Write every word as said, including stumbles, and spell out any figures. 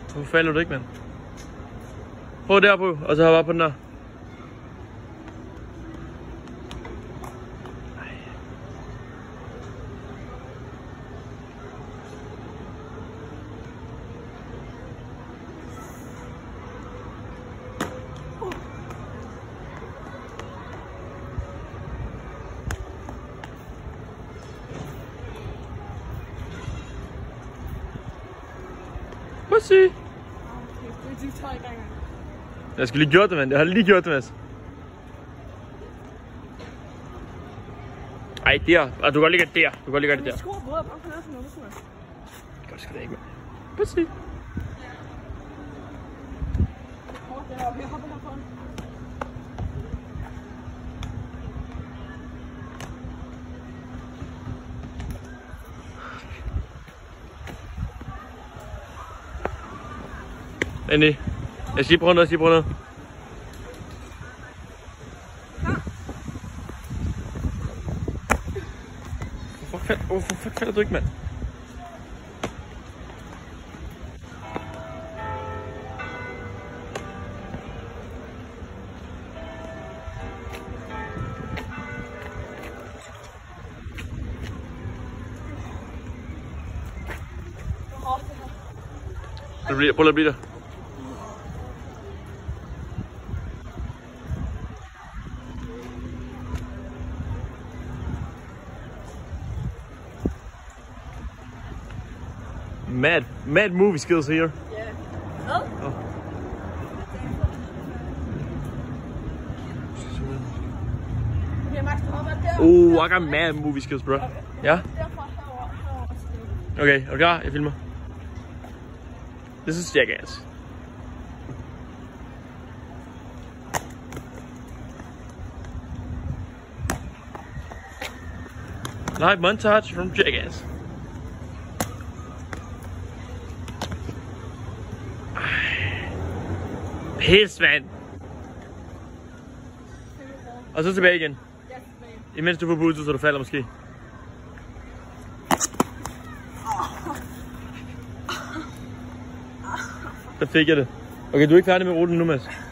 Hvorfor falder du ikke, mand? Prøv der på, og så hop op på den der. Pussy! Jeg skal lige gjort det, mand. Jeg har lige gjort det, Mads. Ej, der. Og du kan godt ligge det der. Du kan godt ligge det der. Godt skal det ikke, mand. Pussy! Andy, jeg skal lige prøve noget, jeg skal lige prøve noget. Hvorfor falder, hvorfor falder du ikke, mand? Prøv at blive der. Mad, mad movie skills here. Yeah. Oh. Oh. Oh, I got mad movie skills, bro. Ja? Okay, er du klar? Jeg filmer. This is Jackass. Live montage from Jackass. Pis, mand. Og så tilbage igen. Imens du får bootet, så du falder måske. Der fik jeg det. Okay, du er ikke færdig med ruten nu, Mads.